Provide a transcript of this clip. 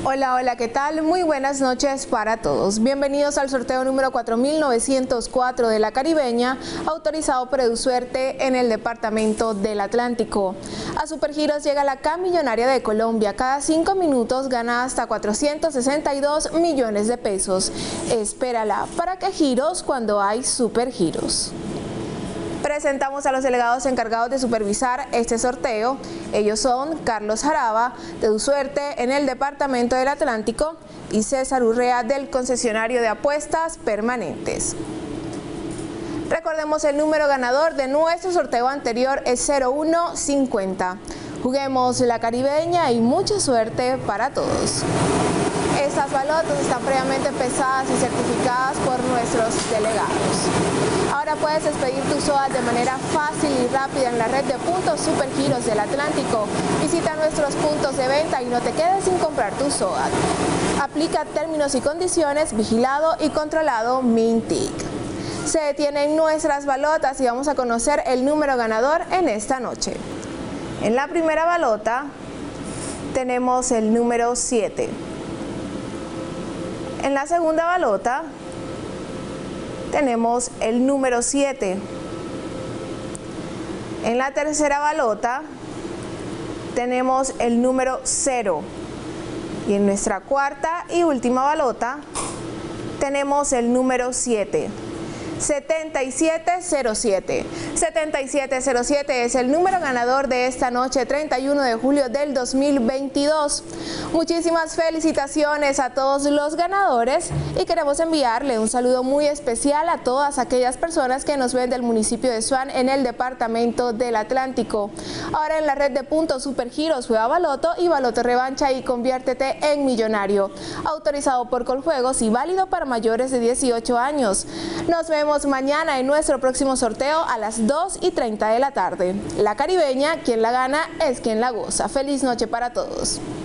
Hola, hola, ¿qué tal? Muy buenas noches para todos. Bienvenidos al sorteo número 4904 de La Caribeña, autorizado por EduSuerte en el departamento del Atlántico. A Supergiros llega la K Millonaria de Colombia. Cada 5 minutos gana hasta 462 millones de pesos. Espérala. ¿Para qué giros cuando hay Supergiros? Presentamos a los delegados encargados de supervisar este sorteo. Ellos son Carlos Jaraba, de EduSuerte en el departamento del Atlántico, y César Urrea, del concesionario de apuestas permanentes. Recordemos, el número ganador de nuestro sorteo anterior es 0150. Juguemos La Caribeña y mucha suerte para todos. Estas balotas están previamente pesadas y certificadas por nuestros delegados. Ahora puedes expedir tus SOAT de manera fácil y rápida en la red de puntos Supergiros del Atlántico. Visita nuestros puntos de venta y no te quedes sin comprar tu SOAT. Aplica términos y condiciones, vigilado y controlado Mintic. Se detienen nuestras balotas y vamos a conocer el número ganador en esta noche. En la primera balota tenemos el número 7. En la segunda balota tenemos el número 7. En la tercera balota tenemos el número 0. Y en nuestra cuarta y última balota tenemos el número 7. 7707. 7707 es el número ganador de esta noche, 31 de julio del 2022. Muchísimas felicitaciones a todos los ganadores y queremos enviarle un saludo muy especial a todas aquellas personas que nos ven del municipio de Suán en el departamento del Atlántico. Ahora en la red de puntos Supergiros, juega baloto y baloto revancha y conviértete en millonario. Autorizado por Coljuegos y válido para mayores de 18 años. Nos vemos mañana en nuestro próximo sorteo a las 2:30 de la tarde. La Caribeña, quien la gana es quien la goza. Feliz noche para todos.